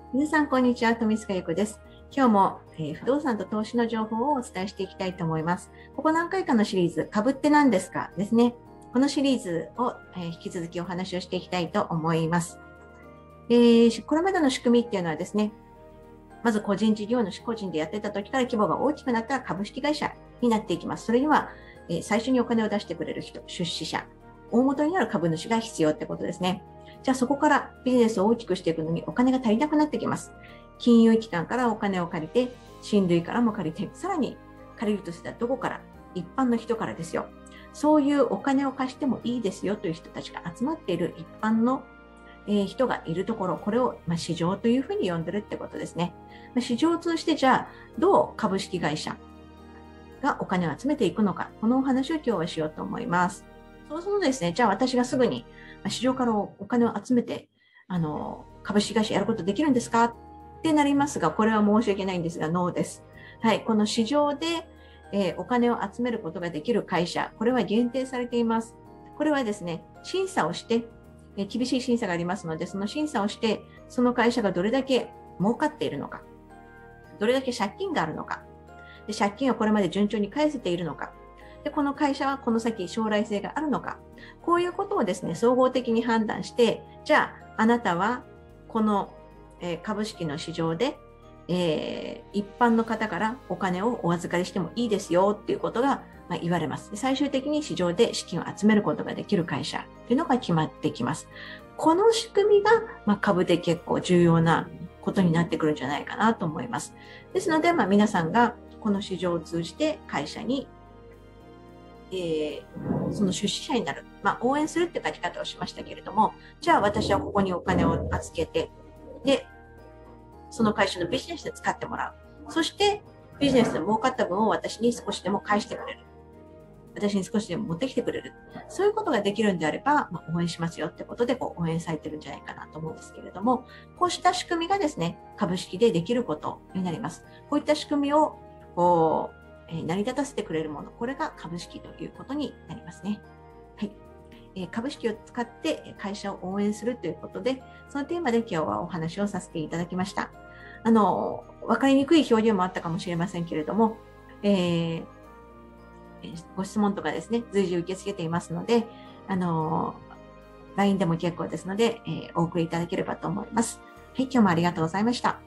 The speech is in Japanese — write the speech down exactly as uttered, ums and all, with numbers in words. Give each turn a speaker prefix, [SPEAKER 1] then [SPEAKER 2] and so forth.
[SPEAKER 1] 皆さん、こんにちは。富塚由子です。今日も、えー不動産と投資の情報をお伝えしていきたいと思います。ここ何回かのシリーズ、株って何ですかですね。このシリーズを、えー引き続きお話をしていきたいと思います。えーこれまでの仕組みっていうのはですね、まず個人事業主、個人でやってた時から規模が大きくなったら株式会社になっていきます。それには、えー最初にお金を出してくれる人、出資者、大元になる株主が必要ってことですね。じゃあそこからビジネスを大きくしていくのにお金が足りなくなってきます。金融機関からお金を借りて、親類からも借りて、さらに借りるとしたらどこから？一般の人からですよ。そういうお金を貸してもいいですよという人たちが集まっている一般の人がいるところ、これを市場というふうに呼んでるってことですね。市場を通じて、じゃあどう株式会社がお金を集めていくのか、このお話を今日はしようと思います。そうするとですね、じゃあ私がすぐに市場からお金を集めて、あの、株式会社やることできるんですかってなりますが、これは申し訳ないんですが、ノーです。はい、この市場で、えーお金を集めることができる会社、これは限定されています。これはですね、審査をして、えー厳しい審査がありますので、その審査をして、その会社がどれだけ儲かっているのか、どれだけ借金があるのか、で借金をこれまで順調に返せているのか、でこの会社はこの先将来性があるのか、こういうことをですね、総合的に判断して、じゃああなたはこの、えー株式の市場で、えー一般の方からお金をお預かりしてもいいですよっていうことが、まあ、言われます。で最終的に市場で資金を集めることができる会社っていうのが決まってきます。この仕組みが、まあ、株で結構重要なことになってくるんじゃないかなと思います。ですので、まあ、皆さんがこの市場を通じて会社に、えーその出資者になる、まあ、応援するって書き方をしましたけれども、じゃあ私はここにお金を預けて、で、その会社のビジネスで使ってもらう。そしてビジネスで儲かった分を私に少しでも返してくれる。私に少しでも持ってきてくれる。そういうことができるんであれば、まあ、応援しますよってことでこう応援されてるんじゃないかなと思うんですけれども、こうした仕組みがですね、株式でできることになります。こういった仕組みをこう、えー成り立たせてくれるもの、これが株式ということになりますね。はい。えー株式を使って会社を応援するということで、そのテーマで今日はお話をさせていただきました。あの、わかりにくい表現もあったかもしれませんけれども、えーご質問とかですね、随時受け付けていますので、あの、ライン でも結構ですので、えーお送りいただければと思います。はい、今日もありがとうございました。